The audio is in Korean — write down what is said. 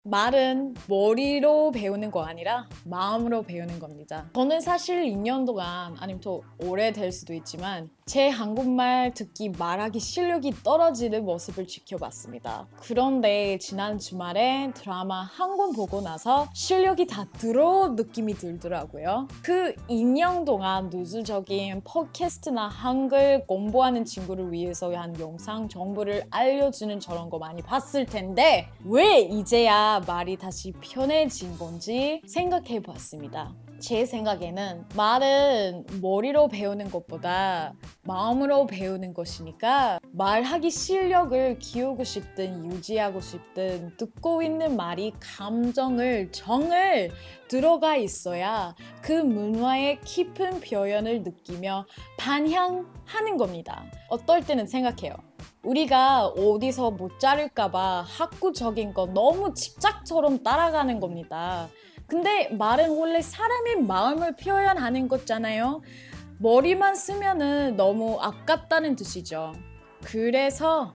말은 머리로 배우는 거 아니라 마음으로 배우는 겁니다. 저는 사실 2년 동안, 아니면 더 오래될 수도 있지만 제 한국말 듣기 말하기 실력이 떨어지는 모습을 지켜봤습니다. 그런데 지난 주말에 드라마 한 권 보고 나서 실력이 다 들어온 느낌이 들더라고요. 그 2년 동안 누수적인 팟캐스트나 한글 공부하는 친구를 위해서 한 영상 정보를 알려주는 저런 거 많이 봤을 텐데 왜 이제야 말이 다시 편해진 건지 생각해 봤습니다. 제 생각에는 말은 머리로 배우는 것보다 마음으로 배우는 것이니까 말하기 실력을 키우고 싶든 유지하고 싶든 듣고 있는 말이 감정을, 정을 들어가 있어야 그 문화의 깊은 표현을 느끼며 반향하는 겁니다. 어떨 때는 생각해요. 우리가 어디서 못 자를까봐 학구적인 거 너무 집착처럼 따라가는 겁니다. 근데 말은 원래 사람의 마음을 표현하는 거잖아요. 머리만 쓰면은 너무 아깝다는 뜻이죠. 그래서